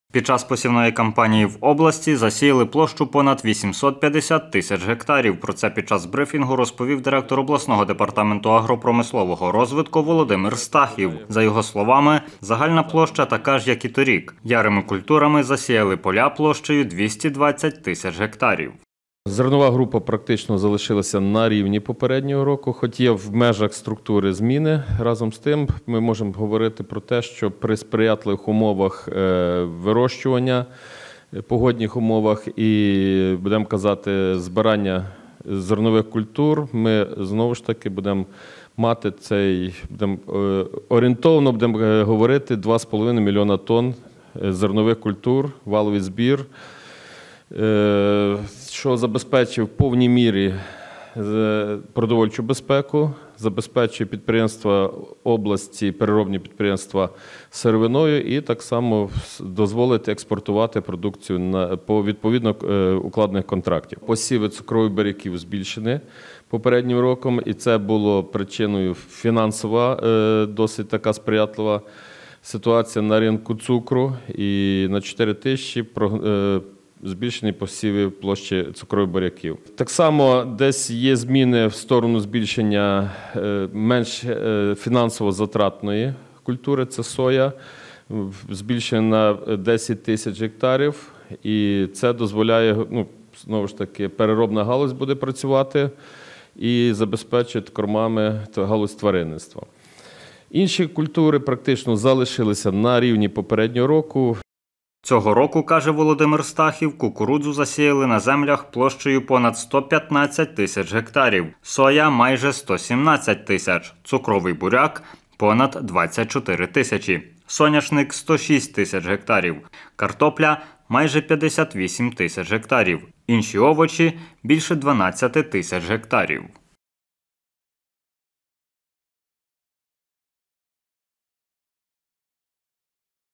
Під час посівної кампанії в області засіяли площу понад 850 тисяч гектарів. Про це під час брифінгу розповів директор обласного департаменту агропромислового розвитку Володимир Стахів. За його словами, загальна площа така ж, як і торік. Ярими культурами засіяли поля площею 220 тисяч гектарів. Зернова група практично залишилася на рівні попереднього року, хоч є в межах структури зміни. Разом з тим ми можемо говорити про те, що при сприятливих умовах вирощування, погодних умовах і, будемо казати, збирання зернових культур, ми знову ж таки будемо мати орієнтовно будемо говорити 2,5 мільйона тонн зернових культур, валовий збір, що забезпечив в повній мірі продовольчу безпеку, забезпечує підприємства області, переробні підприємства сировиною і так само дозволить експортувати продукцію по відповідно укладених контрактів. Посіви цукрових буряків збільшені попереднім роком, і це було причиною фінансова, досить така сприятлива ситуація на ринку цукру, і на 4 тисячі збільшені посіви площі цукрових буряків. Так само десь є зміни в сторону збільшення менш фінансово затратної культури, це соя, збільшення на 10 тисяч гектарів, і це дозволяє, знову ж таки, переробна галузь буде працювати і забезпечить кормами галузь тваринництва. Інші культури практично залишилися на рівні попереднього року. Цього року, каже Володимир Стахів, кукурудзу засіяли на землях площею понад 115 тисяч гектарів, соя – майже 117 тисяч, цукровий буряк – понад 24 тисячі, соняшник – 106 тисяч гектарів, картопля – майже 58 тисяч гектарів, інші овочі – більше 12 тисяч гектарів.